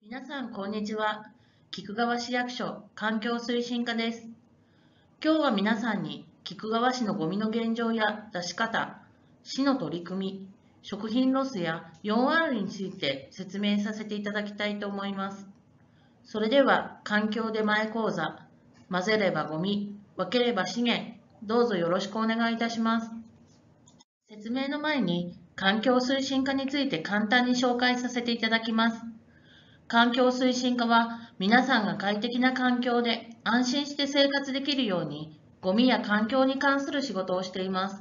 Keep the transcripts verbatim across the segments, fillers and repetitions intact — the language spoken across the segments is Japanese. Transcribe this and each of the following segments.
皆さん、こんにちは。菊川市役所環境推進課です。今日は皆さんに菊川市のゴミの現状や出し方、市の取り組み、食品ロスや フォーアール について説明させていただきたいと思います。それでは、環境出前講座、混ぜればゴミ、分ければ資源、どうぞよろしくお願いいたします。説明の前に、環境推進課について簡単に紹介させていただきます。環境推進課は皆さんが快適な環境で安心して生活できるようにゴミや環境に関する仕事をしています。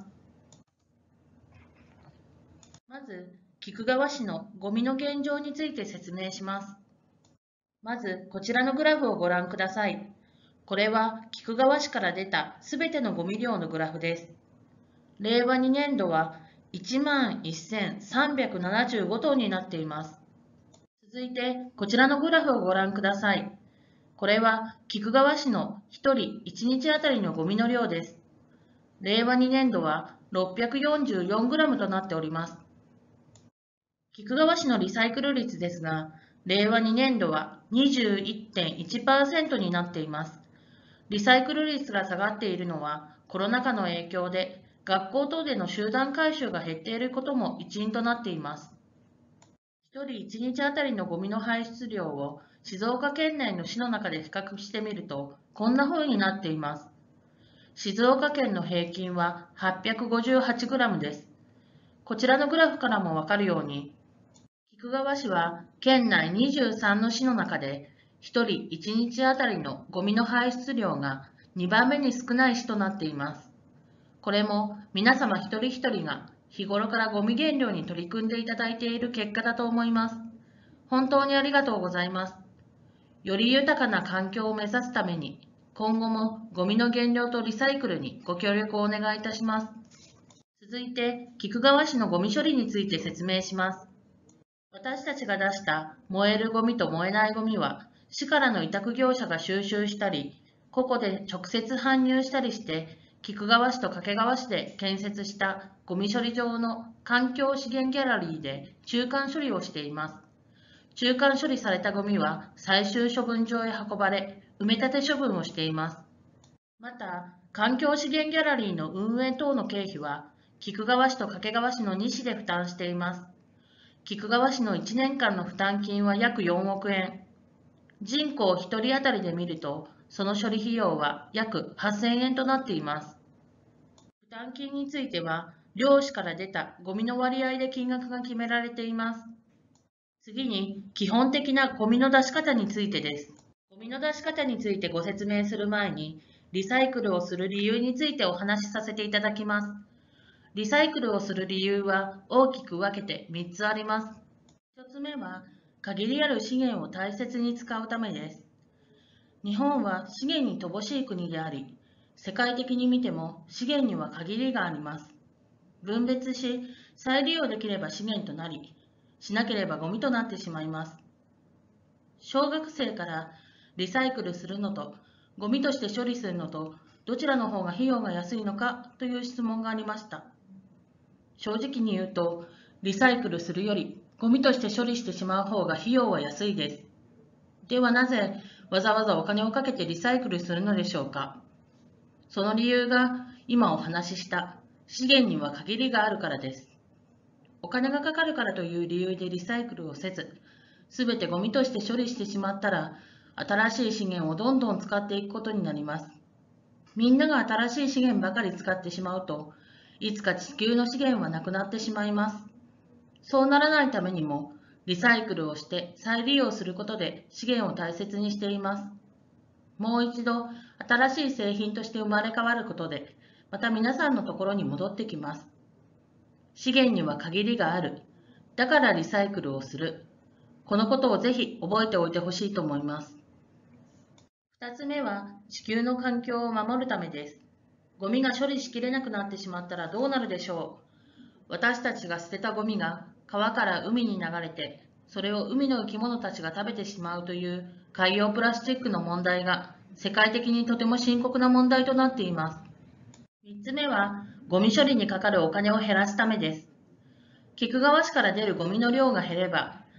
まず、菊川市のゴミの現状について説明します。まず、こちらのグラフをご覧ください。これは菊川市から出たすべてのゴミ量のグラフです。れいわにねんどはいちまんせんさんびゃくななじゅうごトンになっています。続いて、こちらのグラフをご覧ください。これは菊川市のひとりいちにちあたりのゴミの量です。れいわにねんどは ろっぴゃくよんじゅうよんグラム となっております。菊川市のリサイクル率ですが、れいわにねんどは にじゅういってんいちパーセント になっています。リサイクル率が下がっているのはコロナ禍の影響で学校等での集団回収が減っていることも一因となっています。ひとりいちにちあたりのゴミの排出量を静岡県内の市の中で比較してみると、こんな風になっています。静岡県の平均は はっぴゃくごじゅうはちグラム です。こちらのグラフからもわかるように、菊川市は県内にじゅうさんの市の中で、ひとりいちにちあたりのゴミの排出量がにばんめに少ない市となっています。これも皆様一人一人が日頃からゴミ減量に取り組んでいただいている結果だと思います。本当にありがとうございます。より豊かな環境を目指すために、今後もゴミの減量とリサイクルにご協力をお願いいたします。続いて、菊川市のゴミ処理について説明します。私たちが出した燃えるゴミと燃えないゴミは、市からの委託業者が収集したり、個々で直接搬入したりして、菊川市と掛川市で建設したゴミ処理場の環境資源ギャラリーで中間処理をしています。中間処理されたゴミは最終処分場へ運ばれ、埋め立て処分をしています。また、環境資源ギャラリーの運営等の経費は、菊川市と掛川市のに市で負担しています。菊川市のいちねんかんの負担金は約よんおくえん。人口ひとり当たりで見ると、その処理費用は約はっせんえんとなっています。負担金については、漁師から出たゴミの割合で金額が決められています。次に、基本的なゴミの出し方についてです。ゴミの出し方についてご説明する前に、リサイクルをする理由についてお話しさせていただきます。リサイクルをする理由は大きく分けてみっつあります。ひとつめは、限りある資源を大切に使うためです。日本は資源に乏しい国であり、世界的に見ても資源には限りがあります。分別し、再利用できれば資源となり、しなければゴミとなってしまいます。小学生からリサイクルするのとゴミとして処理するのとどちらの方が費用が安いのかという質問がありました。正直に言うと、リサイクルするよりゴミとして処理してしまう方が費用は安いです。ではなぜわざわざお金をかけてリサイクルするのでしょうか。その理由が今お話しした資源には限りがあるからです。お金がかかるからという理由でリサイクルをせず、すべてゴミとして処理してしまったら、新しい資源をどんどん使っていくことになります。みんなが新しい資源ばかり使ってしまうと、いつか地球の資源はなくなってしまいます。そうならないためにも、リサイクルをして再利用することで資源を大切にしています。もう一度、新しい製品として生まれ変わることで、また皆さんのところに戻ってきます。資源には限りがある。だからリサイクルをする。このことをぜひ覚えておいてほしいと思います。ふたつめは地球の環境を守るためです。ゴミが処理しきれなくなってしまったらどうなるでしょう。私たちが捨てたゴミが川から海に流れて、それを海の生き物たちが食べてしまうという海洋プラスチックの問題が世界的にとても深刻な問題となっています。みっつめはゴミ処理にかかるお金を減らすためです。菊川市から出るゴミの量が減れば、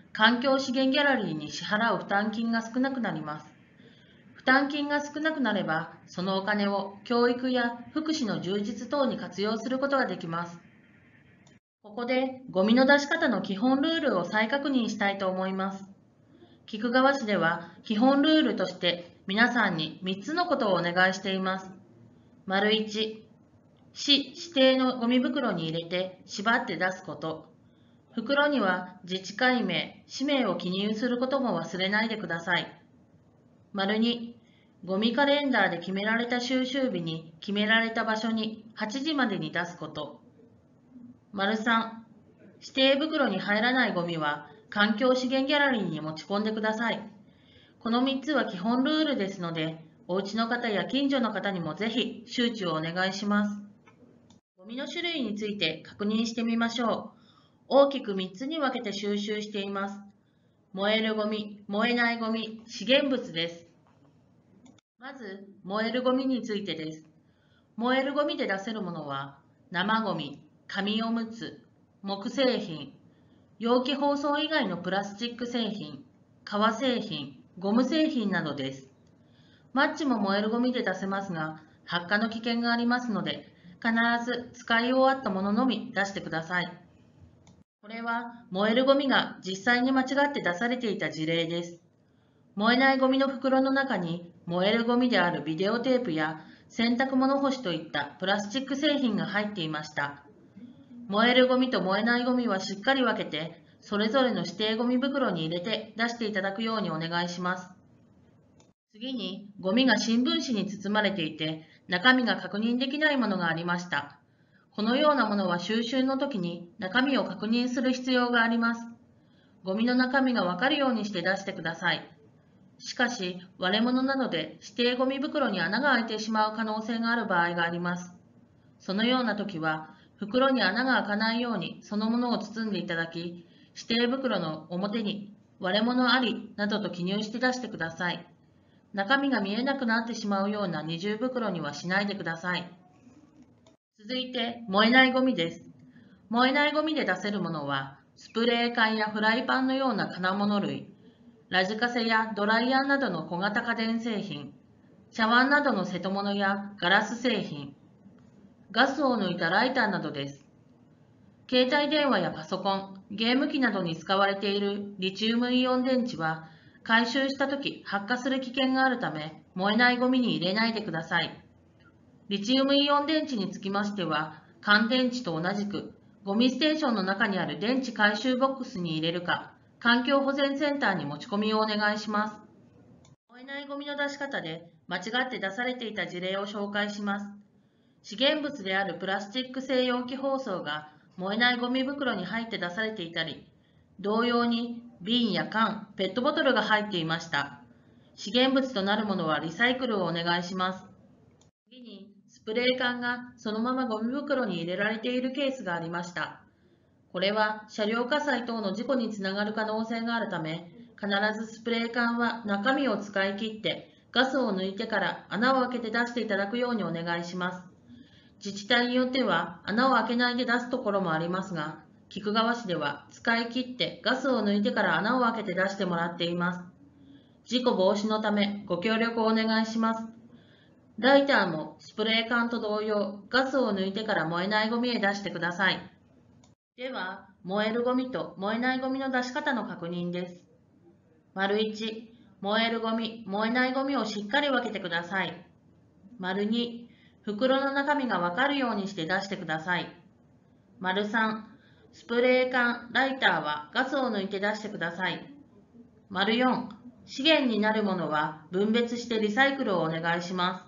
環境資源ギャラリーに支払う負担金が少なくなります。負担金が少なくなれば、そのお金を教育や福祉の充実等に活用することができます。ここでゴミの出し方の基本ルールを再確認したいと思います。菊川市では基本ルールとして皆さんにみっつのことをお願いしています。丸いち、市指定のゴミ袋に入れて縛って出すこと。袋には自治会名、氏名を記入することも忘れないでください。丸に、ゴミカレンダーで決められた収集日に決められた場所にはちじまでに出すこと。丸さん、指定袋に入らないゴミは環境資源ギャラリーに持ち込んでください。このみっつは基本ルールですので、お家の方や近所の方にもぜひ周知をお願いします。ゴミの種類について確認してみましょう。大きくみっつに分けて収集しています。燃えるゴミ、燃えないゴミ、資源物です。まず、燃えるゴミについてです。燃えるゴミで出せるものは、生ゴミ、紙おむつ、木製品、容器包装以外のプラスチック製品、革製品、ゴム製品などです。マッチも燃えるゴミで出せますが、発火の危険がありますので、必ず使い終わったもののみ出してください。これは燃えるゴミが実際に間違って出されていた事例です。燃えないゴミの袋の中に燃えるゴミであるビデオテープや洗濯物干しといったプラスチック製品が入っていました。燃えるゴミと燃えないゴミはしっかり分けて、それぞれの指定ゴミ袋に入れて出していただくようにお願いします。次に、ゴミが新聞紙に包まれていて、中身が確認できないものがありました。このようなものは収集の時に中身を確認する必要があります。ゴミの中身がわかるようにして出してください。しかし、割れ物などで指定ゴミ袋に穴が開いてしまう可能性がある場合があります。そのような時は、袋に穴が開かないようにそのものを包んでいただき、指定袋の表に割れ物ありなどと記入して出してください。中身が見えなくなってしまうような二重袋にはしないでください。続いて、燃えないゴミです。燃えないゴミで出せるものは、スプレー缶やフライパンのような金物類、ラジカセやドライヤーなどの小型家電製品、茶碗などの瀬戸物やガラス製品、ガスを抜いたライターなどです。携帯電話やパソコン、ゲーム機などに使われているリチウムイオン電池は、回収したとき発火する危険があるため、燃えないゴミに入れないでください。リチウムイオン電池につきましては、乾電池と同じく、ゴミステーションの中にある電池回収ボックスに入れるか、環境保全センターに持ち込みをお願いします。燃えないゴミの出し方で間違って出されていた事例を紹介します。資源物であるプラスチック製容器包装が燃えないゴミ袋に入って出されていたり、同様に瓶や缶、ペットボトルが入っていました。資源物となるものはリサイクルをお願いします。次に、スプレー缶がそのままゴミ袋に入れられているケースがありました。これは車両火災等の事故につながる可能性があるため、必ずスプレー缶は中身を使い切ってガスを抜いてから穴を開けて出していただくようにお願いします。自治体によっては穴を開けないで出すところもありますが、菊川市では使い切ってガスを抜いてから穴を開けて出してもらっています。事故防止のためご協力をお願いします。ライターもスプレー缶と同様、ガスを抜いてから燃えないゴミへ出してください。では、燃えるゴミと燃えないゴミの出し方の確認です。丸いち、燃えるゴミ、燃えないゴミをしっかり分けてください。丸に、袋の中身がわかるようにして出してください。丸さん、スプレー缶、ライターはガスを抜いて出してください。丸よん、資源になるものは分別してリサイクルをお願いします。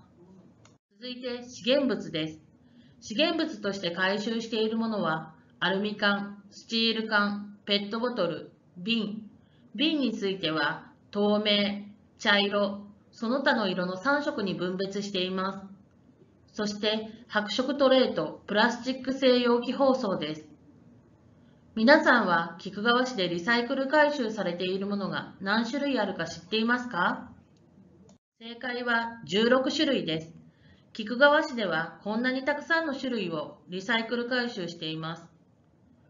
続いて資源物です。資源物として回収しているものは、アルミ缶、スチール缶、ペットボトル、瓶。瓶については、透明、茶色、その他の色のさん色に分別しています。そして、白色トレーとプラスチック製容器包装です。皆さんは菊川市でリサイクル回収されているものが何種類あるか知っていますか？正解はじゅうろく種類です。菊川市ではこんなにたくさんの種類をリサイクル回収しています。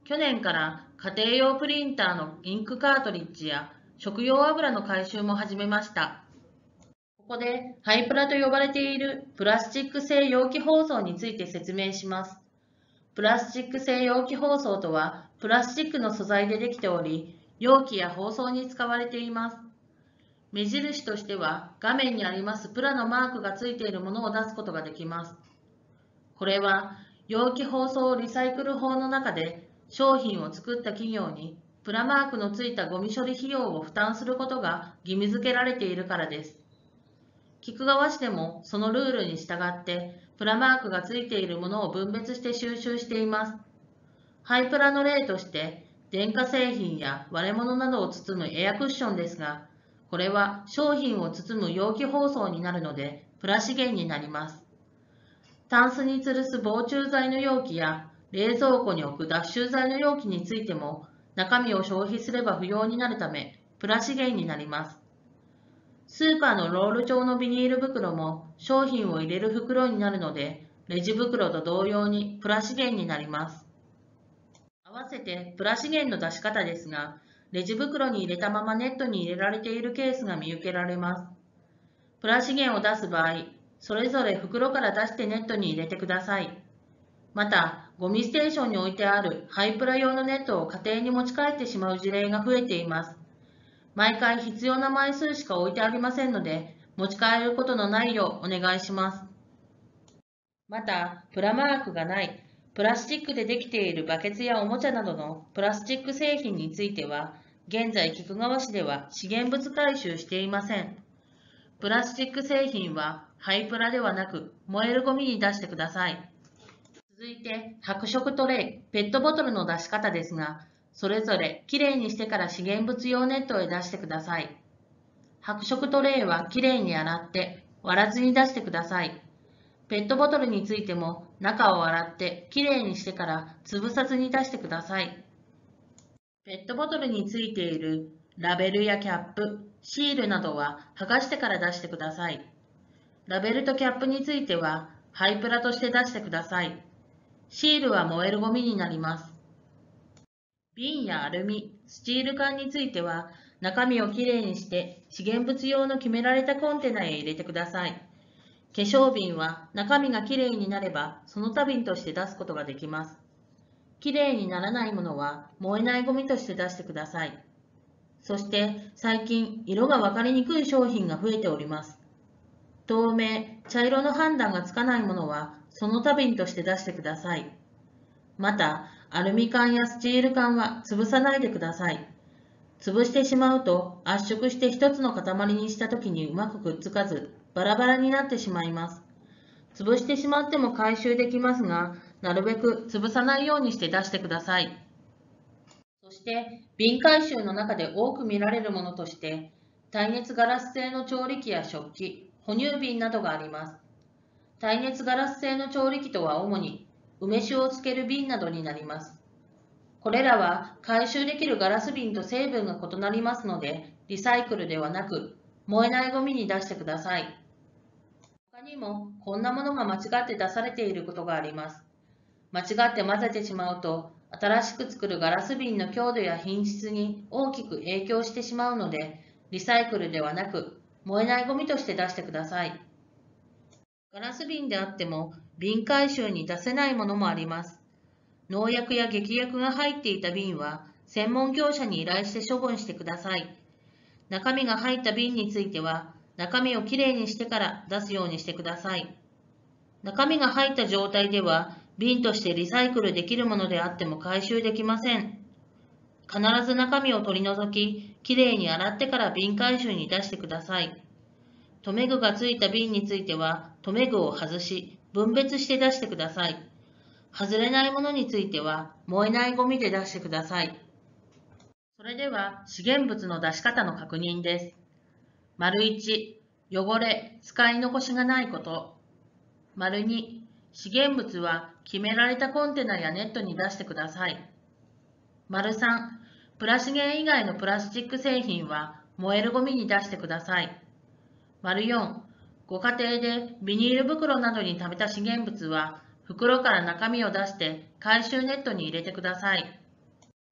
去年から家庭用プリンターのインクカートリッジや食用油の回収も始めました。ここでハイプラと呼ばれているプラスチック製容器包装について説明します。プラスチック製容器包装とは、プラスチックの素材でできており、容器や包装に使われています。目印としては、画面にありますプラのマークがついているものを出すことができます。これは、容器包装リサイクル法の中で、商品を作った企業に、プラマークのついたゴミ処理費用を負担することが義務付けられているからです。菊川市でもそのルールに従って、プラマークがついているものを分別して収集しています。ハイプラの例として、電化製品や割れ物などを包むエアクッションですが、これは商品を包む容器包装になるので、プラ資源になります。タンスに吊るす防虫剤の容器や、冷蔵庫に置く脱臭剤の容器についても、中身を消費すれば不要になるため、プラ資源になります。スーパーのロール状のビニール袋も商品を入れる袋になるので、レジ袋と同様にプラ資源になります。合わせてプラ資源の出し方ですが、レジ袋に入れたままネットに入れられているケースが見受けられます。プラ資源を出す場合、それぞれ袋から出してネットに入れてください。また、ゴミステーションに置いてあるハイプラ用のネットを家庭に持ち帰ってしまう事例が増えています。毎回必要な枚数しか置いてありませんので、持ち帰ることのないようお願いします。また、プラマークがない、プラスチックでできているバケツやおもちゃなどのプラスチック製品については、現在菊川市では資源物回収していません。プラスチック製品はハイプラではなく燃えるゴミに出してください。続いて、白色トレイ、ペットボトルの出し方ですが、それぞれきれいにしてから資源物用ネットへ出してください。白色トレイはきれいに洗って割らずに出してください。ペットボトルについても中を洗ってきれいにしてから潰さずに出してください。ペットボトルについているラベルやキャップ、シールなどは剥がしてから出してください。ラベルとキャップについてはハイプラとして出してください。シールは燃えるゴミになります。瓶やアルミ、スチール缶については中身をきれいにして資源物用の決められたコンテナへ入れてください。化粧瓶は中身がきれいになればその他瓶として出すことができます。きれいにならないものは燃えないゴミとして出してください。そして最近色が分かりにくい商品が増えております。透明、茶色の判断がつかないものはその他瓶として出してください。また、アルミ缶やスチール缶は潰さないでください。潰してしまうと圧縮して一つの塊にしたときにうまくくっつかず、バラバラになってしまいます。潰してしまっても回収できますが、なるべく潰さないようにして出してください。そして、瓶回収の中で多く見られるものとして、耐熱ガラス製の調理器や食器、哺乳瓶などがあります。耐熱ガラス製の調理器とは主に、梅酒をつける瓶などになります。これらは回収できるガラス瓶と成分が異なりますので、リサイクルではなく、燃えないゴミに出してください。他にも、こんなものが間違って出されていることがあります。間違って混ぜてしまうと、新しく作るガラス瓶の強度や品質に大きく影響してしまうので、リサイクルではなく、燃えないゴミとして出してください。ガラス瓶であっても、瓶回収に出せないものもあります。農薬や劇薬が入っていた瓶は、専門業者に依頼して処分してください。中身が入った瓶については、中身をきれいにしてから出すようにしてください。中身が入った状態では、瓶としてリサイクルできるものであっても回収できません。必ず中身を取り除き、きれいに洗ってから瓶回収に出してください。留め具がついた瓶については、留め具を外し、分別して出してください。外れないものについては、燃えないゴミで出してください。それでは、資源物の出し方の確認です。丸いち、汚れ、使い残しがないこと。丸に、資源物は決められたコンテナやネットに出してください。丸さん、プラ資源以外のプラスチック製品は燃えるゴミに出してください。丸よん、ご家庭でビニール袋などに貯めた資源物は袋から中身を出して回収ネットに入れてください。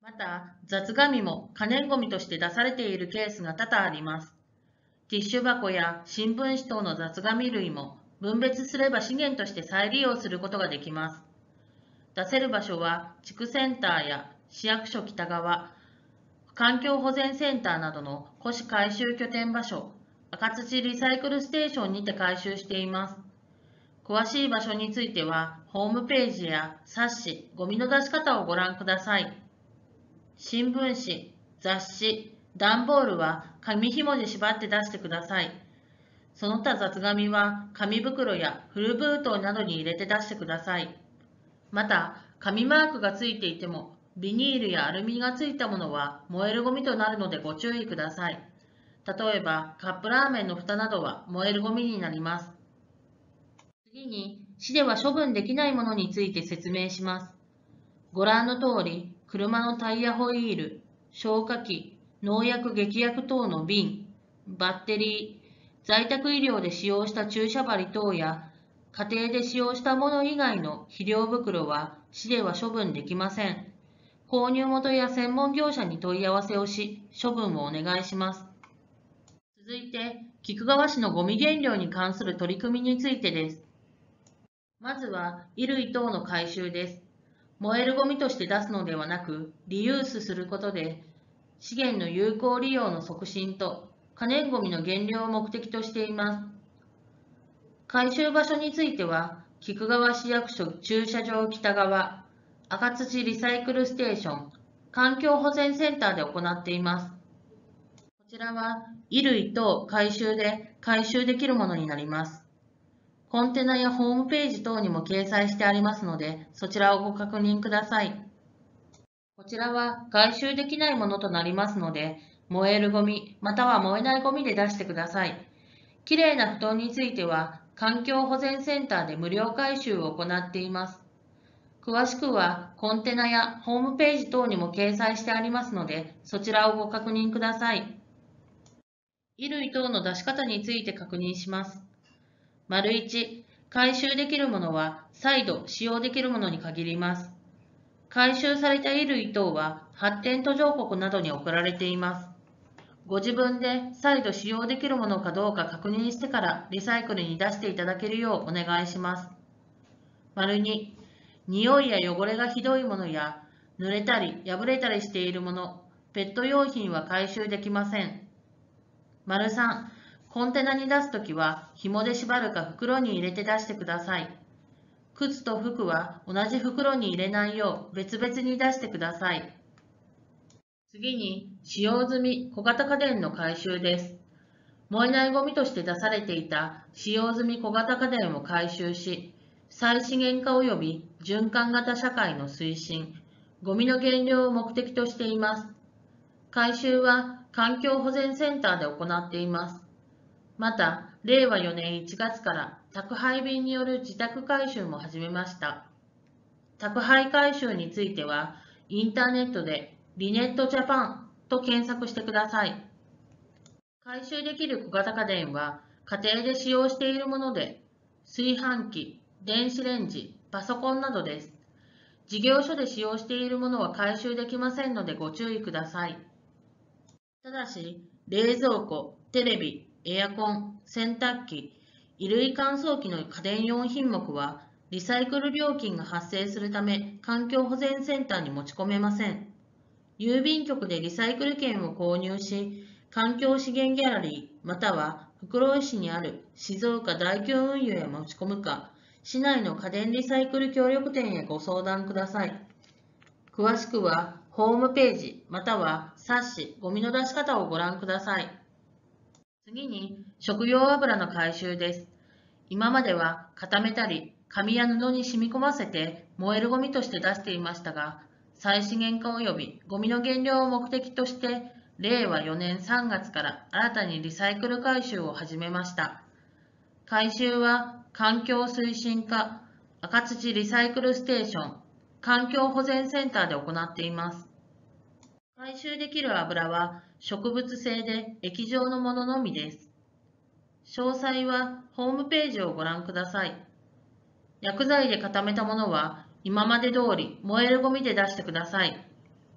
また、雑紙も可燃ごみとして出されているケースが多々あります。ティッシュ箱や新聞紙等の雑紙類も分別すれば資源として再利用することができます。出せる場所は地区センターや市役所北側、環境保全センターなどの古紙回収拠点場所、赤土リサイクルステーションにて回収しています。詳しい場所については、ホームページや冊子、ゴミの出し方をご覧ください。新聞紙、雑誌、段ボールは紙紐で縛って出してください。その他雑紙は紙袋や古封筒などに入れて出してください。また、紙マークがついていても、ビニールやアルミがついたものは燃えるゴミとなるのでご注意ください。例えば、カップラーメンの蓋などは燃えるゴミになります。次に、市では処分できないものについて説明します。ご覧の通り、車のタイヤホイール、消火器、農薬劇薬等の瓶、バッテリー、在宅医療で使用した注射針等や、家庭で使用したもの以外の肥料袋は市では処分できません。購入元や専門業者に問い合わせをし、処分をお願いします。続いて、菊川市のゴミ減量に関する取り組みについてです。まずは、衣類等の回収です。燃えるゴミとして出すのではなく、リユースすることで、資源の有効利用の促進と可燃ゴミの減量を目的としています。回収場所については、菊川市役所駐車場北側、赤土リサイクルステーション、環境保全センターで行っています。こちらは、衣類等回収で回収できるものになります。コンテナやホームページ等にも掲載してありますので、そちらをご確認ください。こちらは回収できないものとなりますので、燃えるゴミまたは燃えないゴミで出してください。きれいな布団については、環境保全センターで無料回収を行っています。詳しくはコンテナやホームページ等にも掲載してありますので、そちらをご確認ください。衣類等の出し方について確認します。丸いち、回収できるものは再度使用できるものに限ります。回収された衣類等は発展途上国などに送られています。ご自分で再度使用できるものかどうか確認してからリサイクルに出していただけるようお願いします。丸に、匂いや汚れがひどいものや濡れたり破れたりしているもの、ペット用品は回収できません。丸さん、コンテナに出すときは紐で縛るか袋に入れて出してください。靴と服は同じ袋に入れないよう別々に出してください。次に、使用済み小型家電の回収です。燃えないゴミとして出されていた使用済み小型家電を回収し、再資源化及び循環型社会の推進、ゴミの減量を目的としています。回収は環境保全センターで行っています。また、れいわよねんいちがつから宅配便による自宅回収も始めました。宅配回収については、インターネットでリネットジャパンと検索してください。回収できる小型家電は家庭で使用しているもので、炊飯器、電子レンジ、パソコンなどです。事業所で使用しているものは回収できませんのでご注意ください。ただし、冷蔵庫、テレビ、エアコン、洗濯機、衣類乾燥機の家電よんひんもくは、リサイクル料金が発生するため、環境保全センターに持ち込めません。郵便局でリサイクル券を購入し、環境資源ギャラリー、または袋井市にある静岡大京運輸へ持ち込むか、市内の家電リサイクル協力店へご相談ください。詳しくは、ホームページ、または冊子、ゴミの出し方をご覧ください。次に、食用油の回収です。今までは固めたり、紙や布に染み込ませて燃えるゴミとして出していましたが、再資源化及びゴミの減量を目的として、れいわよねんさんがつから新たにリサイクル回収を始めました。回収は環境推進課、赤土リサイクルステーション、環境保全センターで行っています。回収できる油は植物性で液状のもののみです。詳細はホームページをご覧ください。薬剤で固めたものは今まで通り燃えるゴミで出してください。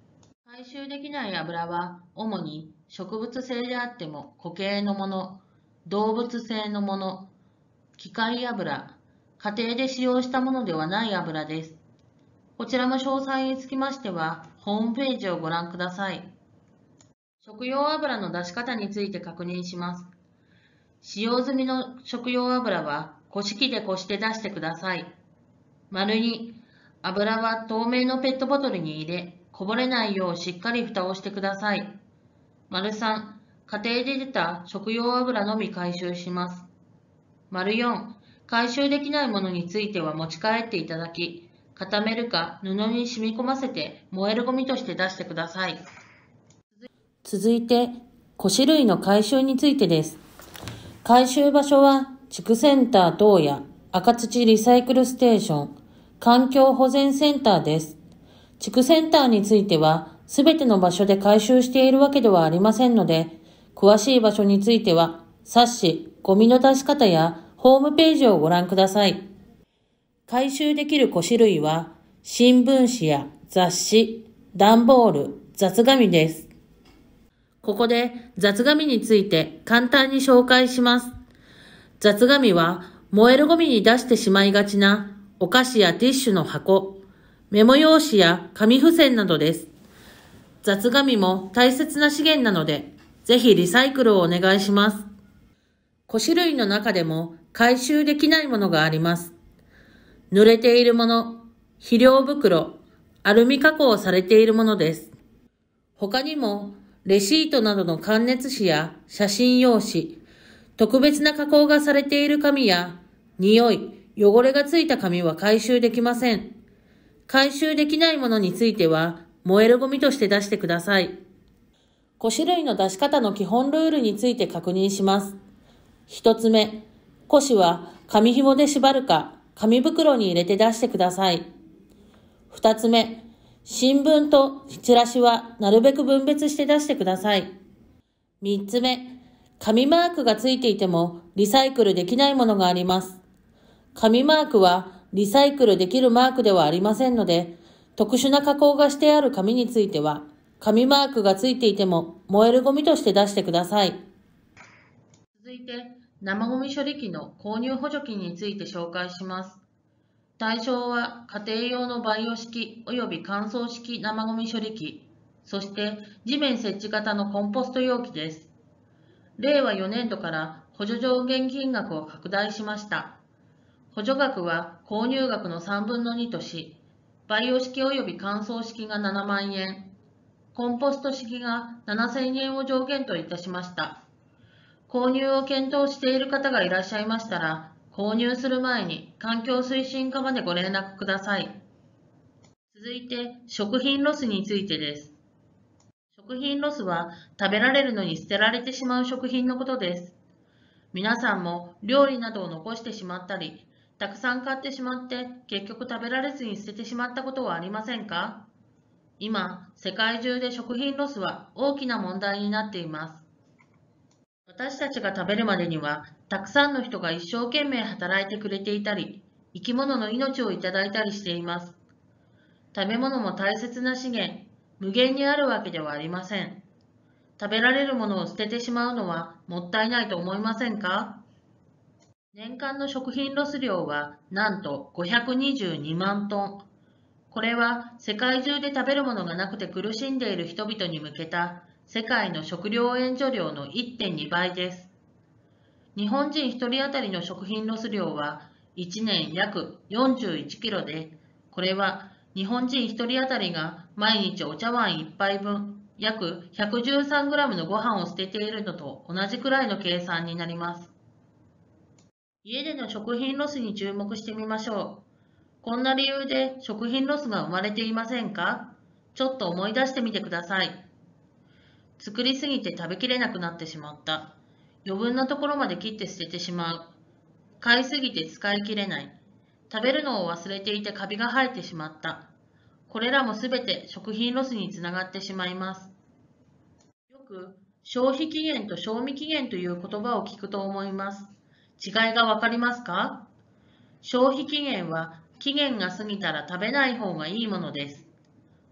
回収できない油は主に植物性であっても固形のもの、動物性のもの、機械油、家庭で使用したものではない油です。こちらの詳細につきましては、ホームページをご覧ください。食用油の出し方について確認します。使用済みの食用油は、こし器でこして出してください。丸に、油は透明のペットボトルに入れ、こぼれないようしっかり蓋をしてください。丸さん、家庭で出た食用油のみ回収します。丸よん、回収できないものについては持ち帰っていただき、固めるか布に染み込ませて燃えるゴミとして出してください。 続いて、古紙類の回収についてです。回収場所は、地区センター等や赤土リサイクルステーション、環境保全センターです。地区センターについては、すべての場所で回収しているわけではありませんので、詳しい場所については、冊子、ゴミの出し方やホームページをご覧ください。回収できる古紙類は、新聞紙や雑誌、段ボール、雑紙です。ここで雑紙について簡単に紹介します。雑紙は燃えるゴミに出してしまいがちなお菓子やティッシュの箱、メモ用紙や紙付箋などです。雑紙も大切な資源なので、ぜひリサイクルをお願いします。古紙類の中でも回収できないものがあります。濡れているもの、肥料袋、アルミ加工されているものです。他にも、レシートなどの感熱紙や写真用紙、特別な加工がされている紙や、匂い、汚れがついた紙は回収できません。回収できないものについては、燃えるゴミとして出してください。古紙類の出し方の基本ルールについて確認します。一つ目、古紙は紙紐で縛るか、紙袋に入れて出してください。二つ目、新聞とチラシはなるべく分別して出してください。三つ目、紙マークがついていてもリサイクルできないものがあります。紙マークはリサイクルできるマークではありませんので、特殊な加工がしてある紙については、紙マークがついていても燃えるゴミとして出してください。 続いて、生ゴミ処理機の購入補助金について紹介します。対象は家庭用のバイオ式及び乾燥式生ゴミ処理機、そして地面設置型のコンポスト容器です。れいわよねんどから補助上限金額を拡大しました。補助額は購入額のさんぶんのにとし、バイオ式及び乾燥式がななまんえん、コンポスト式がななせんえんを上限といたしました。購入を検討している方がいらっしゃいましたら、購入する前に環境推進課までご連絡ください。続いて、食品ロスについてです。食品ロスは食べられるのに捨てられてしまう食品のことです。皆さんも料理などを残してしまったり、たくさん買ってしまって結局食べられずに捨ててしまったことはありませんか？今、世界中で食品ロスは大きな問題になっています。私たちが食べるまでには、たくさんの人が一生懸命働いてくれていたり、生き物の命をいただいたりしています。食べ物も大切な資源、無限にあるわけではありません。食べられるものを捨ててしまうのはもったいないと思いませんか？年間の食品ロス量はなんとごひゃくにじゅうにまんトン。これは世界中で食べるものがなくて苦しんでいる人々に向けた世界の食料援助量の いってんにばいです。日本人ひとり当たりの食品ロス量はいちねん約よんじゅういちキロで、これは日本人ひとり当たりが毎日お茶碗いっぱいぶん、約 ひゃくじゅうさんグラム のご飯を捨てているのと同じくらいの計算になります。家での食品ロスに注目してみましょう。こんな理由で食品ロスが生まれていませんか？ちょっと思い出してみてください。作りすぎて食べきれなくなってしまった。余分なところまで切って捨ててしまう。買いすぎて使い切れない。食べるのを忘れていてカビが生えてしまった。これらもすべて食品ロスにつながってしまいます。よく消費期限と賞味期限という言葉を聞くと思います。違いがわかりますか？消費期限は期限が過ぎたら食べない方がいいものです。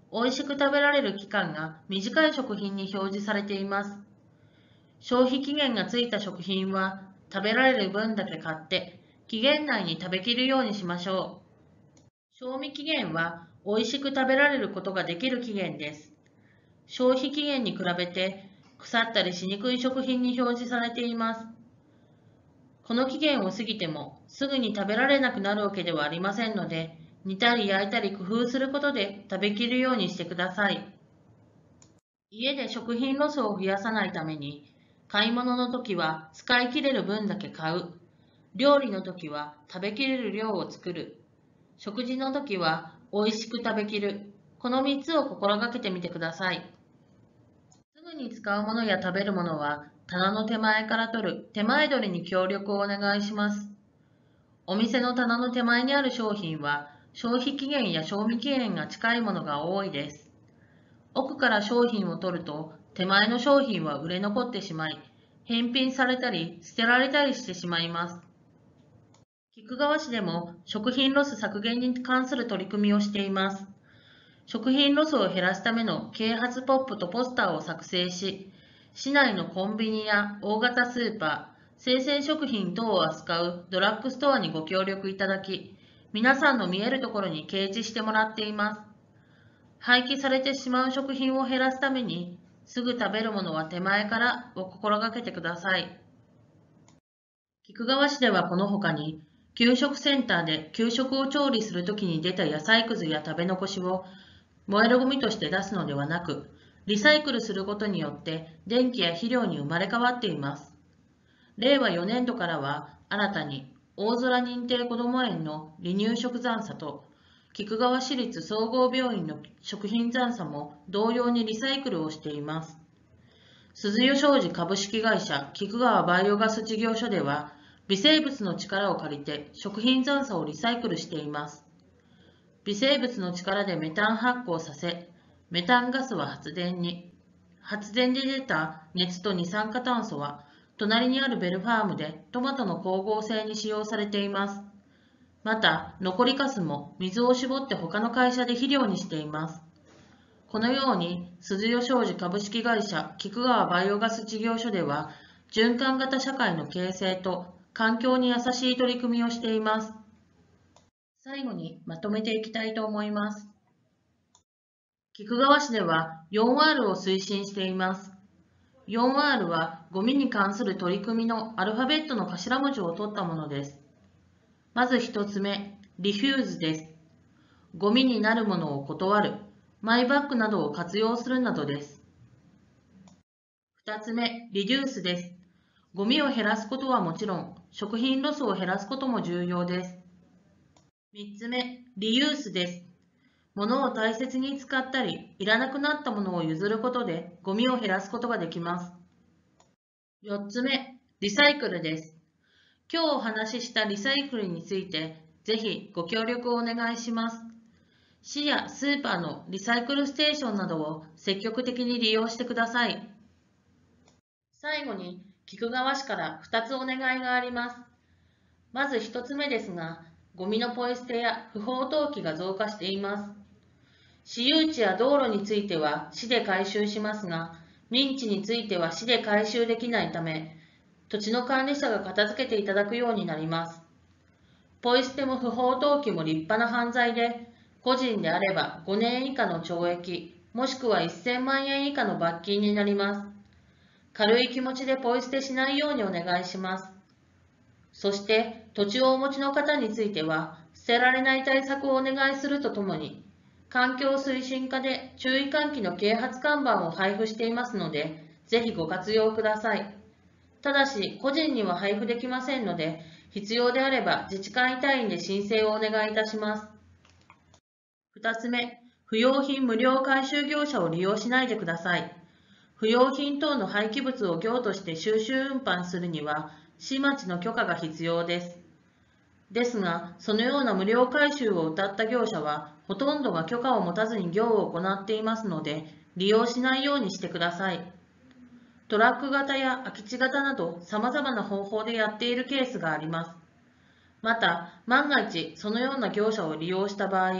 美味しく食べられる期間が短い食品に表示されています。消費期限がついた食品は食べられる分だけ買って期限内に食べきるようにしましょう。賞味期限は美味しく食べられることができる期限です。消費期限に比べて腐ったりしにくい食品に表示されています。この期限を過ぎてもすぐに食べられなくなるわけではありませんので、煮たり焼いたり工夫することで食べきるようにしてください。家で食品ロスを増やさないために、買い物の時は使い切れる分だけ買う、料理の時は食べきれる量を作る、食事の時は美味しく食べきる、このみっつを心がけてみてください。すぐに使うものや食べるものは棚の手前から取る手前取りに協力をお願いします。お店の棚の手前にある商品は消費期限や賞味期限が近いものが多いです。奥から商品を取ると手前の商品は売れ残ってしまい、返品されたり捨てられたりしてしまいます。菊川市でも食品ロス削減に関する取り組みをしています。食品ロスを減らすための啓発ポップとポスターを作成し、市内のコンビニや大型スーパー、生鮮食品等を扱うドラッグストアにご協力いただき、皆さんの見えるところに掲示してもらっています。廃棄されてしまう食品を減らすために、すぐ食べるものは手前からを心がけてください。菊川市ではこの他に、給食センターで給食を調理するときに出た野菜くずや食べ残しを燃えるゴミとして出すのではなく、リサイクルすることによって電気や肥料に生まれ変わっています。れいわよねんどからは新たに大空認定こども園の離乳食残差と菊川市立総合病院の食品残差も同様にリサイクルをしています。鈴代商事株式会社菊川バイオガス事業所では微生物の力を借りて食品残差をリサイクルしています。微生物の力でメタン発酵させ、メタンガスは発電に、発電で出た熱と二酸化炭素は隣にあるベルファームでトマトの光合成に使用されています。また、残りカスも水を絞って他の会社で肥料にしています。このように、鈴代商事株式会社菊川バイオガス事業所では、循環型社会の形成と環境に優しい取り組みをしています。最後にまとめていきたいと思います。菊川市では よんアール を推進しています。よんアール はゴミに関する取り組みのアルファベットの頭文字を取ったものです。まずひとつめ、リフューズです。ゴミになるものを断る、マイバッグなどを活用するなどです。ふたつめ、リデュースです。ゴミを減らすことはもちろん、食品ロスを減らすことも重要です。みっつめ、リユースです。物を大切に使ったり、いらなくなったものを譲ることでゴミを減らすことができます。よっつめ、リサイクルです。今日お話ししたリサイクルについて、ぜひご協力をお願いします。市やスーパーのリサイクルステーションなどを積極的に利用してください。最後に、菊川市からふたつお願いがあります。まずひとつめですが、ゴミのポイ捨てや不法投棄が増加しています。私有地や道路については市で回収しますが、民地については市で回収できないため、土地の管理者が片付けていただくようになります。ポイ捨ても不法投棄も立派な犯罪で、個人であればごねん以下の懲役、もしくはせんまんえん以下の罰金になります。軽い気持ちでポイ捨てしないようにお願いします。そして、土地をお持ちの方については、捨てられない対策をお願いするとともに、環境推進課で注意喚起の啓発看板を配布していますので、ぜひご活用ください。ただし、個人には配布できませんので、必要であれば自治会単位で申請をお願いいたします。ふたつめ、不用品無料回収業者を利用しないでください。不用品等の廃棄物を業として収集運搬するには、市町の許可が必要です。ですが、そのような無料回収を謳った業者は、ほとんどが許可を持たずに業を行っていますので、利用しないようにしてください。トラック型や空き地型など、様々な方法でやっているケースがあります。また、万が一そのような業者を利用した場合、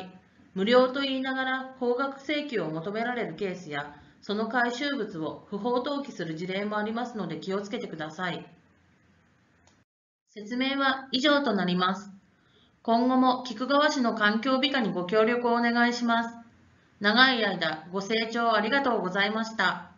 無料と言いながら高額請求を求められるケースや、その回収物を不法投棄する事例もありますので気をつけてください。説明は以上となります。今後も菊川市の環境美化にご協力をお願いします。長い間ご清聴ありがとうございました。